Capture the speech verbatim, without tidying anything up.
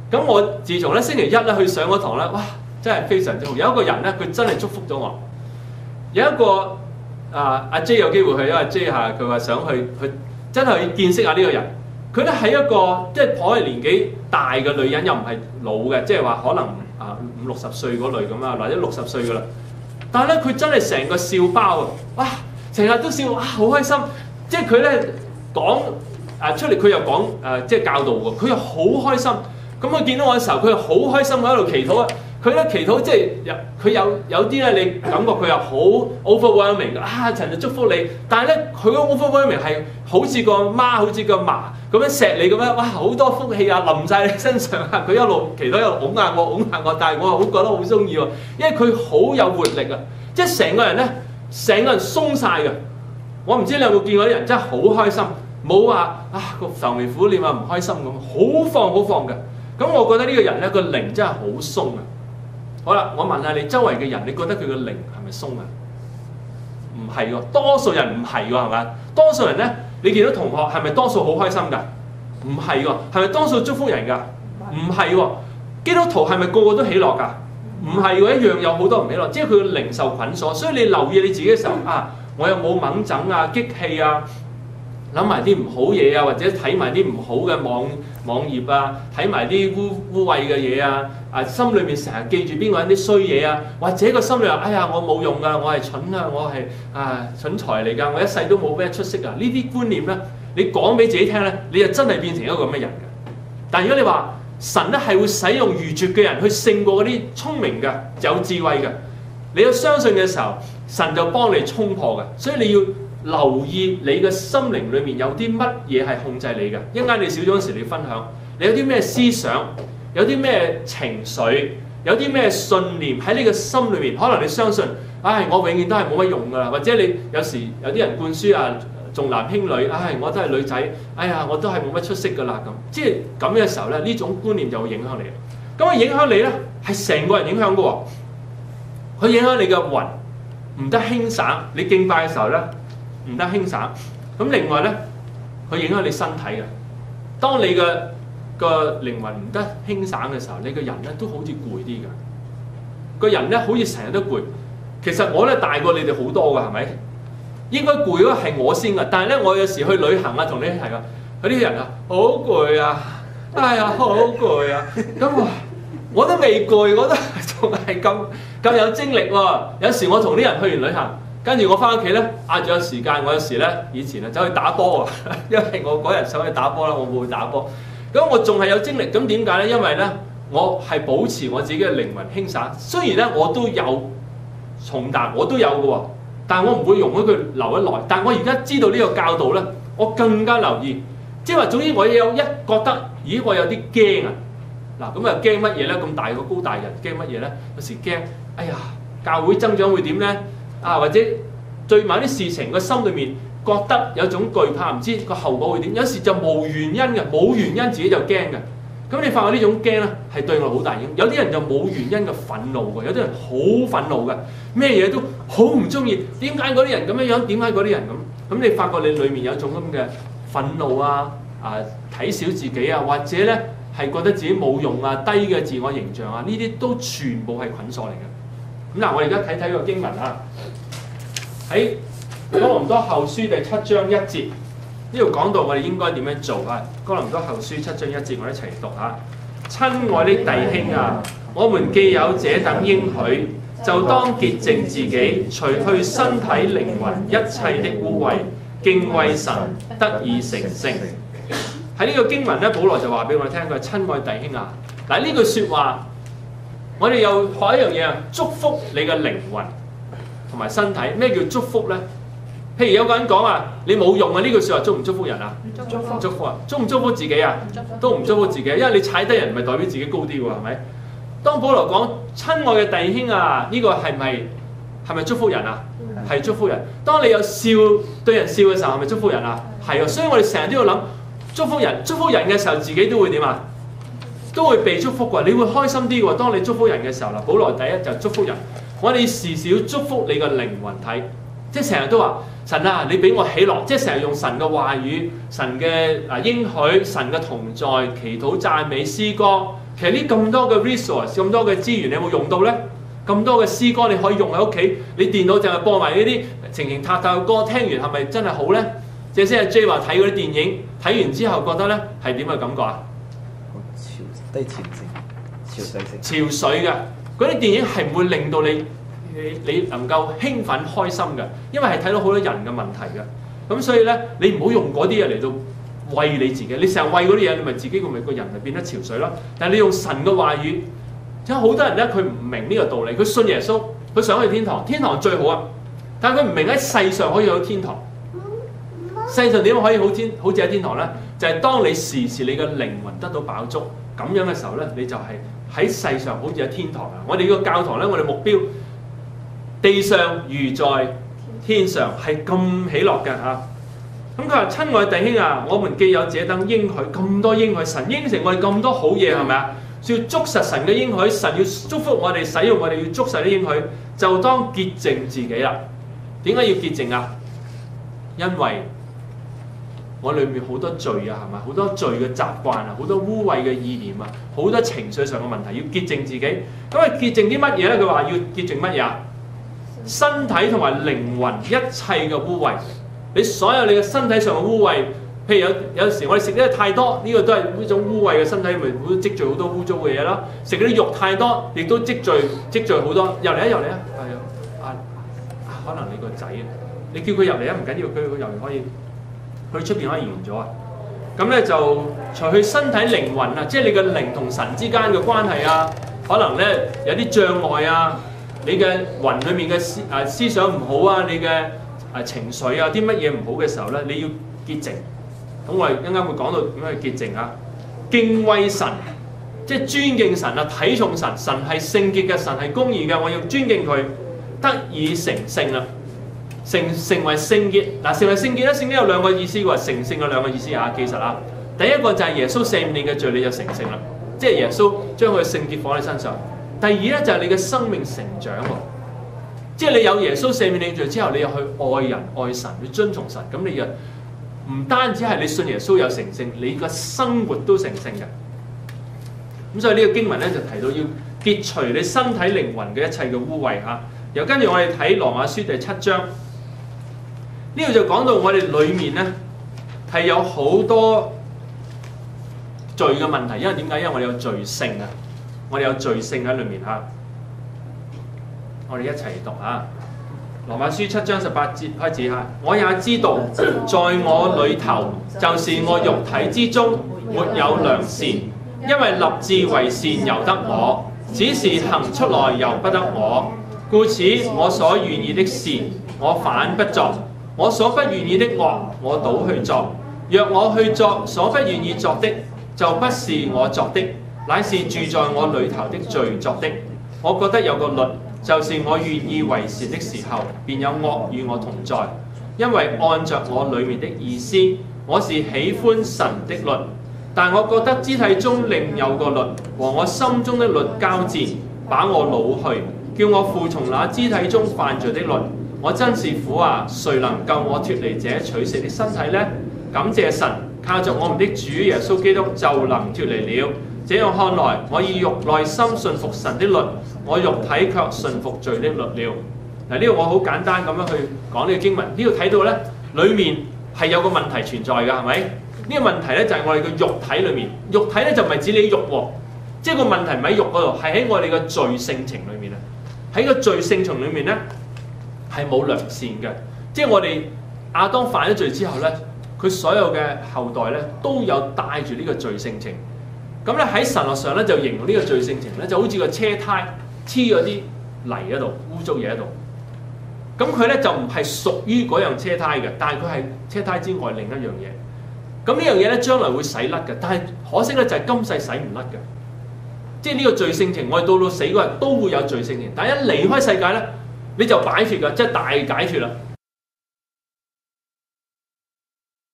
咁我自從咧星期一咧去上嗰堂咧，哇！真係非常之好。有一個人咧，佢真係祝福咗我。有一個啊阿 J 有機會去，因為阿 J 嚇佢話想去去真係去見識下呢個人。佢咧係一個即係可能年紀大嘅女人，又唔係老嘅，即係話可能啊五六十歲嗰類咁啊，或者六十歲噶啦。但係咧佢真係成個笑包啊！哇，成日都笑，哇好開心。即係佢咧講啊出嚟，佢又講誒即係教導喎，佢又好開心。咁佢見到我嘅時候，佢又好開心喺度祈禱啊！佢咧祈禱即係有佢有有啲咧，你感覺佢又好 overwhelming 嘅啊！神就祝福你，但係咧佢嗰 overwhelming 係好似個媽，好似個嫲咁樣錫你咁樣，哇！好多福氣啊，淋晒你身上啊！佢一路祈禱一路擁下我，擁下我，但係我又好覺得好中意喎，因為佢好有活力啊！即係成個人咧，成個人鬆晒嘅。我唔知你有冇見過啲人真係好開心，冇話啊個愁眉苦臉啊唔開心咁，好放好放嘅。咁我覺得呢個人咧個靈真係好鬆啊！好啦，我問下你周圍嘅人，你覺得佢個靈係咪鬆啊？唔係喎，多數人唔係喎，係咪？多數人咧，你見到同學係咪多數好開心㗎？唔係喎，係咪多數祝福人㗎？唔係喎，基督徒係咪個個都喜樂㗎？唔係喎，一樣有好多唔喜樂，即係佢個靈受捆鎖。所以你留意你自己嘅時候啊，我有冇猛整啊、激氣啊？諗埋啲唔好嘢啊，或者睇埋啲唔好嘅網網頁啊，睇埋啲污污穢嘅嘢啊，啊心裏面成日記住邊個人啲衰嘢啊，或者個心裏話：哎呀，我冇用㗎，我係蠢啊，我係啊蠢材嚟㗎，我一世都冇咩出息啊！呢啲觀念咧，你講俾自己聽咧，你就真係變成一個咁嘅人嘅。但如果你話神咧係會使用愚拙嘅人去勝過嗰啲聰明嘅、有智慧嘅，你要相信嘅時候，神就幫你衝破嘅。所以你要留意你嘅心靈裏面有啲乜嘢係控制你嘅。一陣間你少咗嗰時，你分享你有啲咩思想，有啲咩情緒，有啲咩信念喺你嘅心裏面。可能你相信，唉，我永遠都係冇乜用㗎啦。或者你有時有啲人灌輸啊，重男輕女，唉，我都係女仔，哎呀，我都係冇乜出息㗎啦咁。即係咁嘅時候咧，呢種觀念就會影響你。咁啊影響你咧，係成個人影響㗎喎。佢影響你嘅魂，唔得輕省。你敬拜嘅時候咧，唔得輕省。咁另外咧，佢影響你身體嘅。當你嘅個靈魂唔得輕省嘅時候，你個人咧都好似攰啲嘅。個人咧好似成日都攰。其實我咧大過你哋好多㗎，係咪？應該攰嗰個係我先㗎。但係咧，我有時去旅行啊，同你一齊㗎，嗰啲人啊，好攰啊，哎呀，好攰啊。咁我我都未攰，我都仲係咁咁有精力喎。有時我同啲人去完旅行，跟住我翻屋企咧，壓住個時間。我有時咧以前啊走去打波啊，因為我嗰日想去打波啦，我冇去打波。咁我仲係有精力。咁點解咧？因為咧我係保持我自己嘅靈魂輕省。雖然咧我都有重擔，我都有嘅喎，但係我唔會容許佢留得耐。但係我而家知道呢個教導咧，我更加留意。即係話，總之我有一覺得，咦，我有啲驚啊！嗱，咁啊驚乜嘢咧？咁大個高大人驚乜嘢咧？有時驚，哎呀，教會增長會點咧？啊，或者對某啲事情個心裏面覺得有種懼怕，唔知個後果會點。有時就冇原因嘅，冇原因自己就驚嘅。咁你發覺呢種驚咧係對我好大影響。有啲人就冇原因嘅憤怒嘅，有啲人好憤怒嘅，咩嘢都好唔中意。點解嗰啲人咁樣樣？點解嗰啲人咁？咁你發覺你裏面有種咁嘅憤怒啊，啊睇小自己啊，或者咧係覺得自己冇用啊，低嘅自我形象啊，呢啲都全部係捆鎖嚟嘅。咁嗱，我而家睇睇個經文啊，喺哥林多後書第七章一節。呢度講到我哋應該點樣做啊？哥林多後書七章一節，我哋一齊讀下。親愛的弟兄啊，我們既有這等應許，就當潔淨自己，除去身體靈魂一切的污穢，敬畏神，得以成聖。喺呢個經文咧，保羅就話俾我哋聽，佢係親愛弟兄啊。嗱，呢句説話，我哋又學一樣嘢啊，祝福你嘅靈魂同埋身體。咩叫祝福咧？譬如有個人講啊，你冇用啊！呢句説話祝唔祝福人啊？祝福，祝福啊！祝唔祝福自己啊？都唔祝福自己，因為你踩低人，唔係代表自己高啲喎，係咪？當保羅講親愛嘅弟兄啊，呢個係咪係咪祝福人啊？係祝福人。當你有笑對人笑嘅時候，係咪祝福人啊？係啊，所以我哋成日都要諗祝福人。祝福人嘅時候，自己都會點啊？都會被祝福㗎，你會開心啲喎。當你祝福人嘅時候啦，保羅第一就祝福人。我哋時時要祝福你嘅靈魂體，即係成日都話。 神啊，你俾我喜樂，即係成日用神嘅話語、神嘅啊應許、神嘅同在、祈禱、讚美、詩歌。其實呢咁多嘅 resource、咁多嘅資源，你有冇用到咧？咁多嘅詩歌你可以用喺屋企，你電腦淨係播埋呢啲情情塔塔嘅歌，聽完係咪真係好咧？即係阿 J 話睇嗰啲電影，睇完之後覺得咧係點嘅感覺啊？ 潮低潮性、潮水性、 潮水嘅嗰啲電影係唔會令到你你你能夠興奮開心嘅，因為係睇到好多人嘅問題嘅。咁所以咧，你唔好用嗰啲嘢嚟到餵你自己，你成日餵嗰啲嘢，你咪自己個咪個人咪變得潮水咯。但係你用神嘅話語，即係好多人咧，佢唔明呢個道理，佢信耶穌，佢想去天堂，天堂最好啊！但係佢唔明喺世上可以去到天堂，世上點樣可以好天好似喺天堂咧？就係、是、當你時時你嘅靈魂得到飽足咁樣嘅時候咧，你就係喺世上好似喺天堂啊！我哋個教堂咧，我哋目標地上如在天上係咁喜樂嘅嚇。咁佢話：親愛弟兄啊，我們既有這等應許，咁多應許，神應承我哋咁多好嘢，係咪啊？要捉實神嘅應許，神要祝福我哋，使用我哋要捉實啲應許，就當潔淨自己啦。點解要潔淨啊？因為我裏面好多罪啊，係咪？好多罪嘅習慣啊，好多污穢嘅意念啊，好多情緒上嘅問題，要潔淨自己。咁啊，潔淨啲乜嘢咧？佢話要潔淨乜嘢啊？身體同埋靈魂一切嘅污穢。你所有你嘅身體上嘅污穢，譬如有有時我哋食得太多，呢、這個都係呢種污穢嘅身體，咪會積聚好多污糟嘅嘢啦。食嗰啲肉太多，亦都積聚積聚好多。入嚟啊，入嚟啊，係啊，啊，可能你個仔啊，你叫佢入嚟啊，唔緊要，佢佢入嚟可以，佢出邊可以完咗啊。咁咧就除去身體靈魂啊，即係你嘅靈同神之間嘅關係啊，可能咧有啲障礙啊，你嘅魂裡面嘅思啊思想唔好啊，你嘅啊情緒啊啲乜嘢唔好嘅時候咧，你要潔淨。咁我哋一陣間會講到點樣去潔淨啊？敬畏神，即係尊敬神啊，睇重神，神係聖潔嘅，神係公義嘅，我要尊敬佢，得以成聖啦，成成為聖潔。嗱，成為聖潔咧，聖經有兩個意思喎，成聖有兩個意思啊，記實啊。第一個就係耶穌赦免你嘅罪，你就成聖啦，即係耶穌將佢嘅聖潔放喺身上。第二咧就係你嘅生命成長喎，即係你有耶穌赦免你嘅罪之後，你又去愛人愛神，去遵從神，咁你就唔單止係你信耶穌有成聖，你個生活都成聖嘅。咁所以呢個經文咧就提到要潔除你身體靈魂嘅一切嘅污穢嚇。又跟住我哋睇羅馬書第七章，呢度就講到我哋裏面咧係有好多罪嘅問題，因為點解？因為我哋有罪性啊，我哋有罪性喺裏面嚇。我哋一齊讀嚇。羅馬書七章十八節開始嚇，我也知道，在我裏頭，就是我肉體之中沒有良善，因為立志為善由得我，只是行出來由不得我。故此，我所願意的事，我反不作；我所不願意的惡，我倒去作。若我去作所不願意作的，就不是我作的，乃是住在我裏頭的罪作的。我覺得有個律。就是我願意為善的時候，便有惡與我同在。因為按着我裡面的意思，我是喜歡神的律，但我覺得肢體中另有個律和我心中的律交戰，把我擄去，叫我服從那肢體中犯罪的律。我真是苦啊！誰能救我脫離這取死的身體呢？感謝神，靠着我們的主耶穌基督就能脫離了。這樣看來，我以肉內心順服神的律，我肉體卻順服罪的律了。嗱，呢度我好簡單咁樣去講呢個經文。呢度睇到咧，裡面係有個問題存在㗎，係咪？呢、這個問題咧就係我哋嘅肉體裏面。肉體咧就唔係指你肉喎，即係個問題唔喺肉嗰度，係喺我哋嘅罪性情裏面啊。喺個罪性情裏面咧係冇良善嘅，即係我哋亞當犯咗罪之後咧，佢所有嘅後代咧都有帶住呢個罪性情。咁咧喺神學上咧就形容呢個罪性情咧就好似個車胎黐咗啲泥喺度，污糟嘢喺度。咁佢咧就唔係屬於嗰樣車胎嘅，但係佢係車胎之外另一樣嘢。咁呢樣嘢咧將來會洗甩嘅，但係可惜咧就係今世洗唔甩嘅。即係呢個罪性情，我哋到到死嗰日都會有罪性情，但係一離開世界咧你就擺脫㗎，即係大解脫啦。